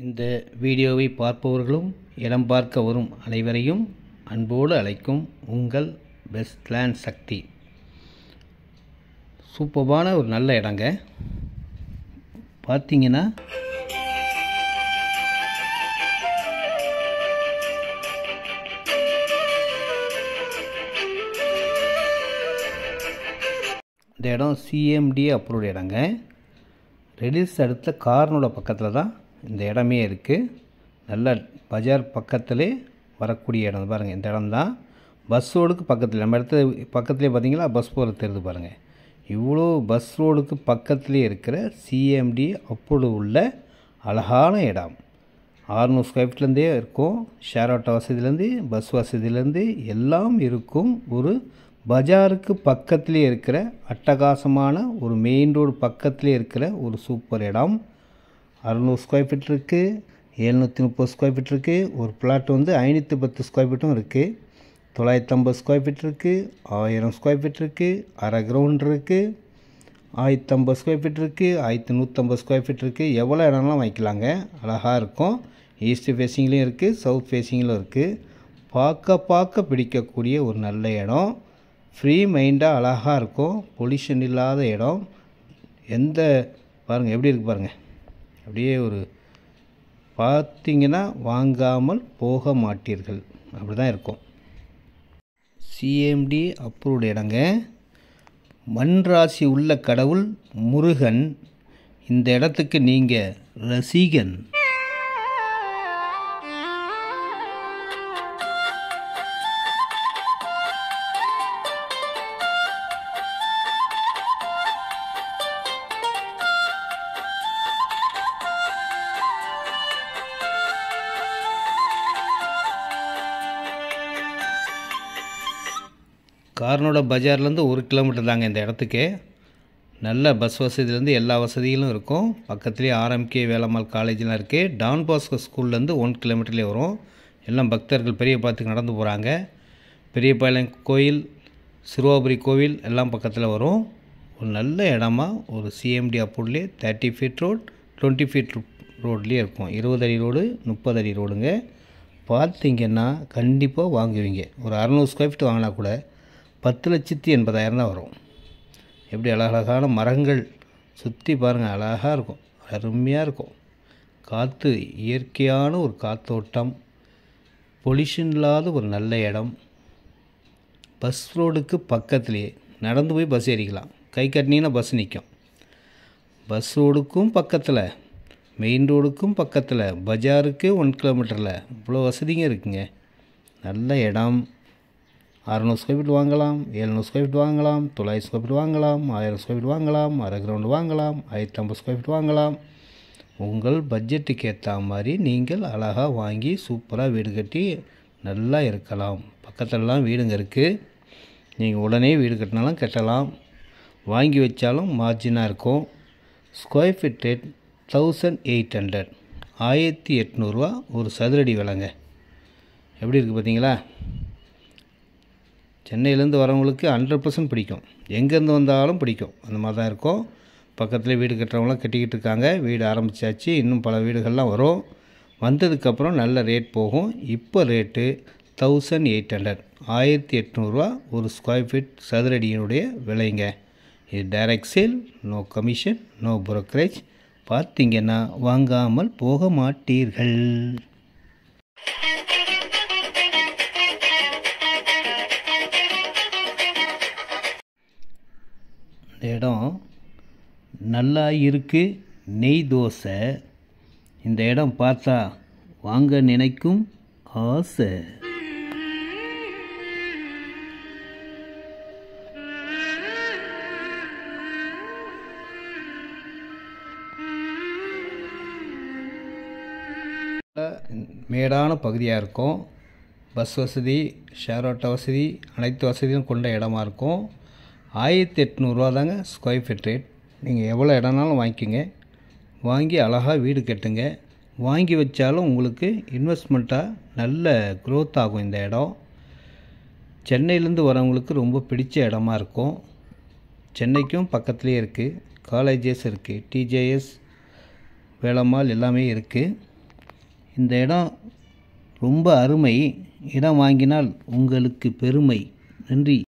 இந்த வீடியோவை பார்ப்பவர்களும் இடம் பார்க்க வரும் அனைவரையும் அன்போடு அழைக்கும் உங்கள் பெஸ்ட் லேண்ட் சக்தி. சூப்பரான ஒரு நல்ல இடங்க. பார்த்தீங்கன்னா இந்த இடம் சிஎம்டி அப்ரூவ்டு இடங்க. ரெடில்ஸ் அடுத்த கார்னோட பக்கத்தில் தான் இந்த இடமே இருக்குது. நல்ல பஜார் பக்கத்திலே வரக்கூடிய இடம் பாருங்கள். இந்த இடம் தான் பஸ் ரோடுக்கு பக்கத்தில், நம்ம இடத்துல பக்கத்துலேயே பார்த்தீங்களா பஸ் போகிறது தெரியுது பாருங்கள். இவ்வளோ பஸ் ரோடுக்கு பக்கத்துலேயே இருக்கிற சிஎம்டி அப்ரூவ்டு உள்ள அழகான இடம். 600 ஸ்கொயர் ஃபீட்லேருந்தே இருக்கும். ஷேர் ஆட்டோ வசதியிலேருந்து பஸ் வசதியிலேருந்து எல்லாம் இருக்கும். ஒரு பஜாருக்கு பக்கத்துலேயே இருக்கிற அட்டகாசமான ஒரு மெயின் ரோடு பக்கத்துலேயே இருக்கிற ஒரு சூப்பர் இடம். 600 ஸ்கொயர் ஃபீட் இருக்குது, 730 ஸ்கொயர் ஃபீட் இருக்குது. ஒரு பிளாட் வந்து 510 ஸ்கொயர் ஃபீட்டும் இருக்குது. 950 ஸ்கொயர் ஃபீட் இருக்குது, 1000 ஸ்கொயர் ஃபீட் இருக்குது, அரை கிரவுண்ட் இருக்குது, 1050 ஸ்கொயர் ஃபீட் இருக்குது, 1150 ஸ்கொயர் ஃபீட் இருக்குது. எவ்வளோ இடம்லாம் வைக்கலாங்க. அழகாக இருக்கும். ஈஸ்ட் ஃபேஸிங்லேயும் இருக்குது, சவுத் ஃபேஸிங்லும் இருக்குது. பார்க்க பிடிக்கக்கூடிய ஒரு நல்ல இடம். ஃப்ரீ மைண்டாக அழகாக இருக்கும். பொல்யூஷன் இல்லாத இடம். எந்த பாருங்கள் எப்படி இருக்குது பாருங்கள். அப்படியே ஒரு பார்த்தீங்கன்னா வாங்காமல் போக மாட்டீர்கள், அப்படி தான் இருக்கும். சிஎம்டி அப்ரூவ்டு இடங்க. மண் ராசி உள்ள கடவுள் முருகன். இந்த இடத்துக்கு நீங்கள் ரசிகன். கார்னோட பஜார்லேருந்து 1 கிலோமீட்டர் தாங்க இந்த இடத்துக்கு. நல்ல பஸ் வசதியிலேருந்து எல்லா வசதிகளும் இருக்கும். பக்கத்துலேயே ஆர்எம்கே வேலம்மாள் காலேஜெலாம் இருக்குது. டான் பாஸ்கோ ஸ்கூல்லேருந்து 1 கிலோமீட்டர்லேயே வரும். எல்லாம் பக்தர்கள் பெரிய பாலத்துக்கு நடந்து போகிறாங்க. பெரியபாளையம் கோயில், சிறுவாபுரி கோவில் எல்லாம் பக்கத்தில் வரும். ஒரு நல்ல இடமா ஒரு சிஎம்டி அப்ரூவ்ட்லேயே 30 ஃபீட் ரோடு, 20 ஃபீட் ரோட்லேயே இருக்கும். 20 அடி ரோடு, 30 அடி ரோடுங்க. பார்த்தீங்கன்னா கண்டிப்பாக வாங்குவீங்க. ஒரு 600 ஸ்கொயர் ஃபீட் வாங்கினா கூட 10,80,000 தான் வரும். எப்படி அழகழகான மரங்கள் சுற்றி பாருங்கள். அழகாக இருக்கும், அருமையாக இருக்கும். காற்று இயற்கையான ஒரு காற்றோட்டம். பொல்யூஷன் இல்லாத ஒரு நல்ல இடம். பஸ் ரோடுக்கு பக்கத்துலேயே நடந்து போய் பஸ் ஏறிக்கலாம். கை கட்டினீங்கன்னா பஸ் நிற்கும். பஸ் ரோடுக்கும் பக்கத்தில், மெயின் ரோடுக்கும் பக்கத்தில், பஜாருக்கு 1 கிலோமீட்டரில் இவ்வளோ வசதிங்க இருக்குங்க. நல்ல இடம். 600 ஸ்கொயர் ஃபீட் வாங்கலாம், 700 ஸ்கொயர் ஃபீட் வாங்கலாம், 900 ஸ்கொயர் ஃபீட் வாங்கலாம், 1000 ஸ்கொயர் ஃபீட் வாங்கலாம், அரை கிரவுண்டு வாங்கலாம், 1050 ஸ்கொயர் ஃபீட் வாங்கலாம். உங்கள் பட்ஜெட்டுக்கு ஏற்ற மாதிரி நீங்கள் அழகாக வாங்கி சூப்பராக வீடு கட்டி நல்லா இருக்கலாம். பக்கத்துலலாம் வீடுங்க இருக்குது. நீங்கள் உடனே வீடு கட்டினாலும் கட்டலாம், வாங்கி வச்சாலும் மார்ஜினாக இருக்கும். ஸ்கொயர் ஃபீட் ரேட் 1800, 1800 ரூபா ஒரு சதுரடி விலைங்க. எப்படி இருக்குது பார்த்தீங்களா. சென்னையிலேருந்து வரவங்களுக்கு 100% பிடிக்கும். எங்கேருந்து வந்தாலும் பிடிக்கும். அந்த மாதிரி தான் இருக்கும். பக்கத்தில் வீடு கட்டுறவங்களாம் கட்டிக்கிட்டு இருக்காங்க. வீடு ஆரம்பித்தாச்சு. இன்னும் பல வீடுகள்லாம் வரும். வந்ததுக்கப்புறம் நல்ல ரேட் போகும். இப்போ ரேட்டு 1800, 1800 ரூபா ஒரு ஸ்கொயர் ஃபீட் சதுரடியினுடைய விலைங்க. இது direct sale, no commission, no brokerage. பார்த்தீங்கன்னா வாங்காமல் போக மாட்டீர்கள். இந்த இடம் நல்லா இருக்குது. நெய் தோசை. இந்த இடம் பார்த்தா வாங்க நினைக்கும் ஆசை. மேடான பகுதியாக இருக்கும். பஸ் வசதி, ஷேர் ஆட்டோ வசதி, அனைத்து வசதியும் கொண்ட இடமா இருக்கும். 1800 ரூபா தாங்க ஸ்கொயர் ஃபீட் ரேட். நீங்கள் எவ்வளோ இடம்னாலும் வாங்கிக்கோங்க. வாங்கி அழகாக வீடு கட்டுங்க. வாங்கி வச்சாலும் உங்களுக்கு இன்வெஸ்ட்மெண்ட்டாக நல்ல க்ரோத் ஆகும். இந்த இடம் சென்னையிலேருந்து வரவங்களுக்கு ரொம்ப பிடிச்ச இடமா இருக்கும். சென்னைக்கும் பக்கத்துலேயே இருக்குது. காலேஜஸ் இருக்குது. டிஜேஎஸ், வேலம்மாள் எல்லாமே இருக்குது. இந்த இடம் ரொம்ப அருமை. இடம் வாங்கினால் உங்களுக்கு பெருமை. நன்றி.